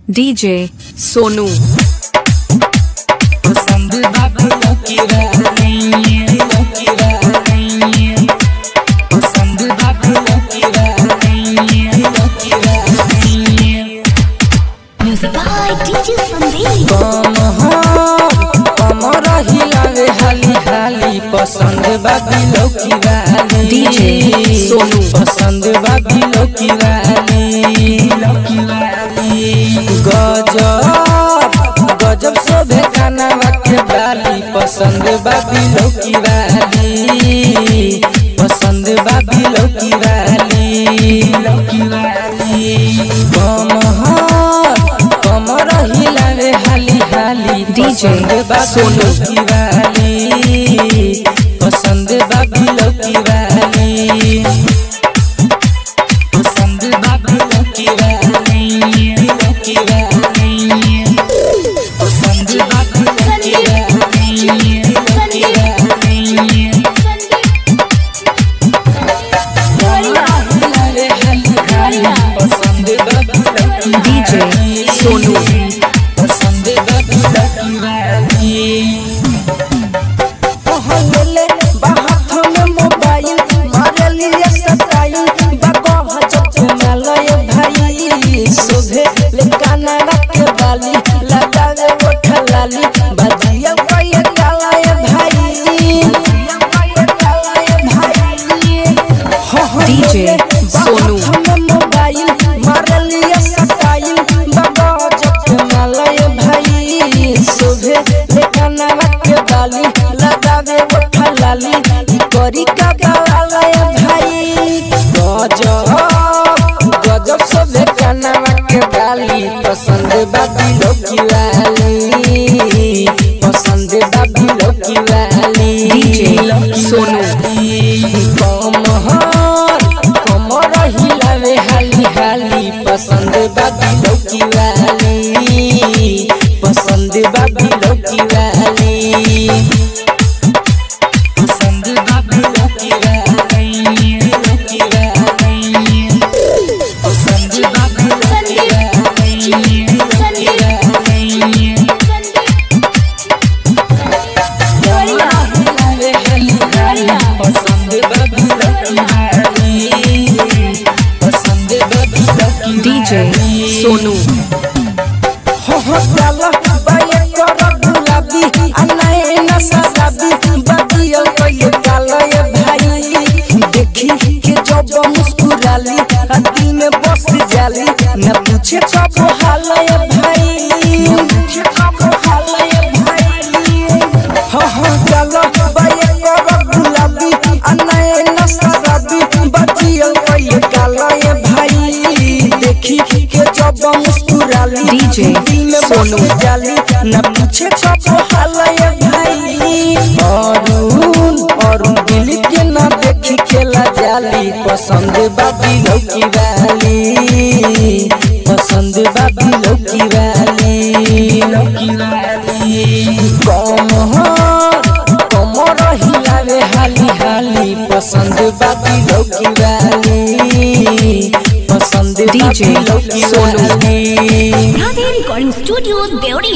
DJ Sonu पसंद बाबू की रानी पसंद बाबू की रानी Music by DJ Sonu कमर हिलावे हाली हाली पसंद बाबू की रानी DJ Sonu पसंद बाबू की रानी गजब गजब सोभे खाना के डाली पसंद बाबू की रानी पसंद बाबू की रानी कमर हिलावे हाली हाली DJ Sonu की रानी पसंद बाबू की रानी पसंद बाबू की रानी पसंद बाबू की DJ Sonu पसंद बाबू की रानी पहले बाहत में मोबाइल मारे लिए सताई बाबा जब मेलय भाई सोभे ले काना के बाली लगावे ओठ लाली बाजिया कोई कालाय भाई DJ Sonu मोबाइल मारे लिए सताई बाबा जब मेलय भाई सोभे ले काना के बाली लगावे ओठ लाली करी का बालाय भाई गजब गजब सोभे काना के बाली पसंद बाबू की वाली पसंद बाबू की वाली DJ Sonu कमर हिलावे हाली हाली पसंद बाबू की वाली पसंद बाबू की वाली पसंद बाबू की वाली पसंद बाबू की DJ Sonu मुस्कुराली दिल में बस जाली न पूछे कब हालय भाई चलो बाये कर गुलाबी अनए नशराबी बचियल कोई कालय भाई देखी के जब मुस्कुराली DJ Sonu जाली न पूछे कब हालय भाई अरुण दिल के ना देखी खेला जाली पसंद बाबू की वाली पसंद बाबू की वाली कमर हिलावे हाली हाली पसंद बाबू की वाली पसंद DJ बाबू की Sonu वाली Recording Studio Deori